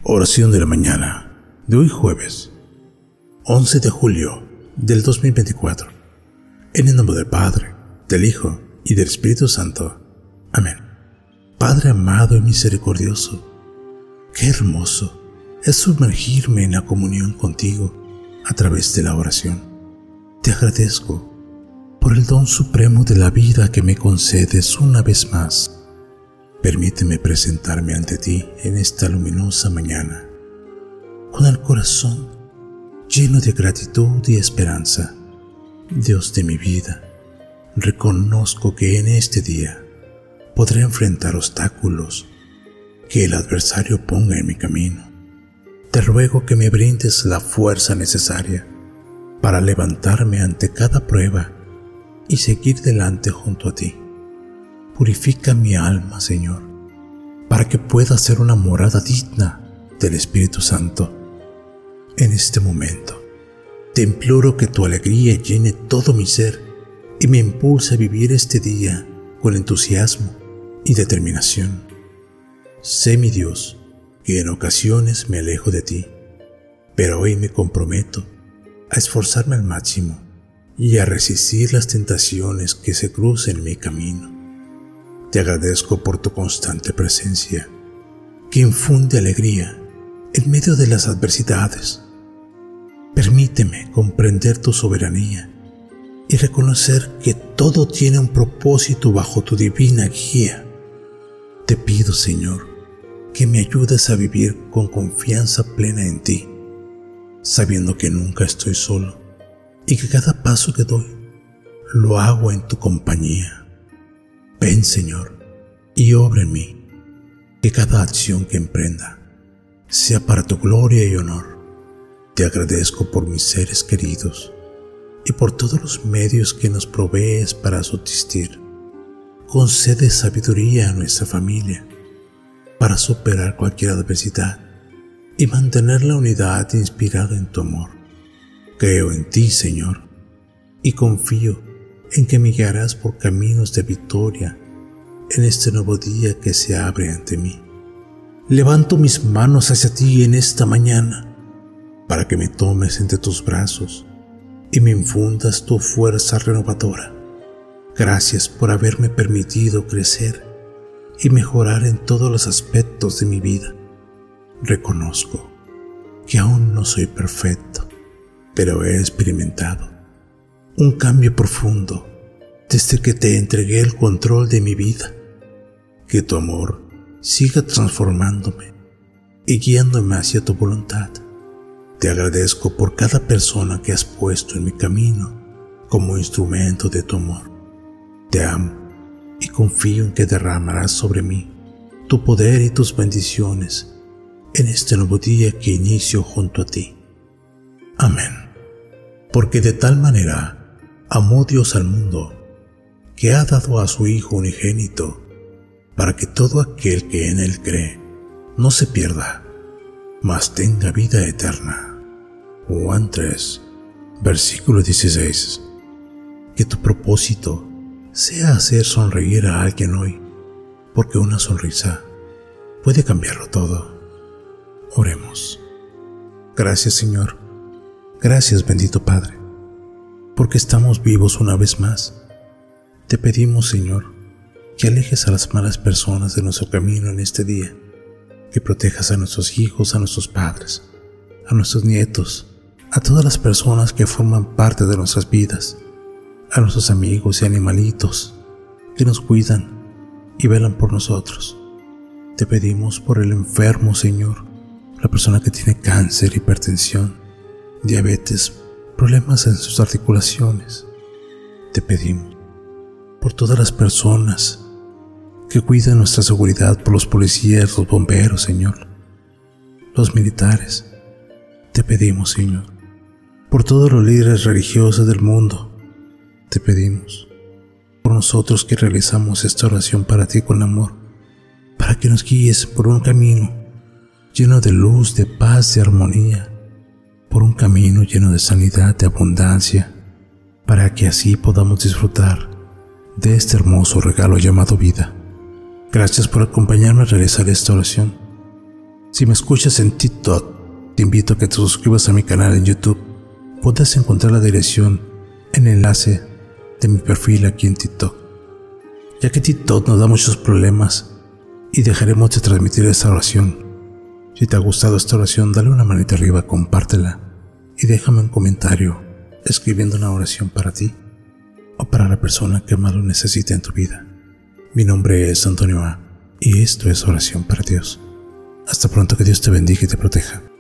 Oración de la mañana de hoy jueves, 11 de julio del 2024. En el nombre del Padre, del Hijo y del Espíritu Santo. Amén. Padre amado y misericordioso, qué hermoso es sumergirme en la comunión contigo a través de la oración. Te agradezco por el don supremo de la vida que me concedes una vez más. Permíteme presentarme ante ti en esta luminosa mañana, con el corazón lleno de gratitud y esperanza. Dios de mi vida, reconozco que en este día podré enfrentar obstáculos que el adversario ponga en mi camino. Te ruego que me brindes la fuerza necesaria para levantarme ante cada prueba y seguir delante junto a ti. Purifica mi alma, Señor, para que pueda ser una morada digna del Espíritu Santo. En este momento, te imploro que tu alegría llene todo mi ser y me impulse a vivir este día con entusiasmo y determinación. Sé, mi Dios, que en ocasiones me alejo de ti, pero hoy me comprometo a esforzarme al máximo y a resistir las tentaciones que se crucen en mi camino. Te agradezco por tu constante presencia, que infunde alegría en medio de las adversidades. Permíteme comprender tu soberanía y reconocer que todo tiene un propósito bajo tu divina guía. Te pido, Señor, que me ayudes a vivir con confianza plena en ti, sabiendo que nunca estoy solo y que cada paso que doy lo hago en tu compañía. Ven, Señor, y obra en mí, que cada acción que emprenda sea para tu gloria y honor. Te agradezco por mis seres queridos y por todos los medios que nos provees para subsistir. Concede sabiduría a nuestra familia para superar cualquier adversidad y mantener la unidad inspirada en tu amor. Creo en ti, Señor, y confío en que me guiarás por caminos de victoria en este nuevo día que se abre ante mí. Levanto mis manos hacia ti en esta mañana para que me tomes entre tus brazos y me infundas tu fuerza renovadora. Gracias por haberme permitido crecer y mejorar en todos los aspectos de mi vida. Reconozco que aún no soy perfecto, pero he experimentado un cambio profundo desde que te entregué el control de mi vida. Que tu amor siga transformándome y guiándome hacia tu voluntad. Te agradezco por cada persona que has puesto en mi camino como instrumento de tu amor. Te amo y confío en que derramarás sobre mí tu poder y tus bendiciones en este nuevo día que inicio junto a ti. Amén. Porque de tal manera amó Dios al mundo, que ha dado a su Hijo unigénito, para que todo aquel que en Él cree no se pierda, mas tenga vida eterna. Juan 3, versículo 16. Que tu propósito sea hacer sonreír a alguien hoy, porque una sonrisa puede cambiarlo todo. Oremos. Gracias, Señor. Gracias, bendito Padre, porque estamos vivos una vez más. Te pedimos, Señor, que alejes a las malas personas de nuestro camino en este día, que protejas a nuestros hijos, a nuestros padres, a nuestros nietos, a todas las personas que forman parte de nuestras vidas, a nuestros amigos y animalitos que nos cuidan y velan por nosotros. Te pedimos por el enfermo, Señor, la persona que tiene cáncer, hipertensión, diabetes, problemas en sus articulaciones. Te pedimos por todas las personas que cuidan nuestra seguridad, por los policías, los bomberos, Señor, los militares. Te pedimos, Señor, por todos los líderes religiosos del mundo. Te pedimos por nosotros que realizamos esta oración para ti con amor, para que nos guíes por un camino lleno de luz, de paz, de armonía, por un camino lleno de sanidad, de abundancia, para que así podamos disfrutar de este hermoso regalo llamado vida. Gracias por acompañarme a realizar esta oración. Si me escuchas en TikTok, te invito a que te suscribas a mi canal en YouTube. Podrás encontrar la dirección en el enlace de mi perfil aquí en TikTok, ya que TikTok nos da muchos problemas y dejaremos de transmitir esta oración. Si te ha gustado esta oración, dale una manita arriba, compártela y déjame un comentario escribiendo una oración para ti o para la persona que más lo necesite en tu vida. Mi nombre es Antonio A. y esto es Oración para Dios. Hasta pronto, que Dios te bendiga y te proteja.